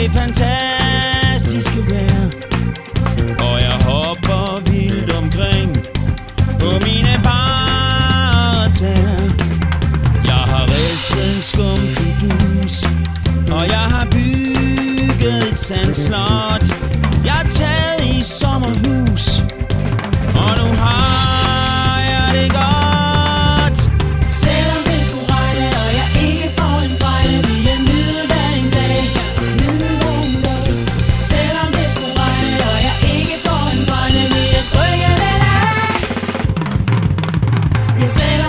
det fantastiske vejr, og jeg hopper vildt omkring på mine bare tæer. Jeg har ristet en skumfidus, og jeg har bygget et sandslot. Jeg er taget i sommerhus, og nu har jeg det godt. Selvom det skulle regne, og jeg ikke får en brejne, vil jeg nyde hver en dag. Selvom det skulle regne, og jeg ikke får en brejne, vil jeg trykke den af.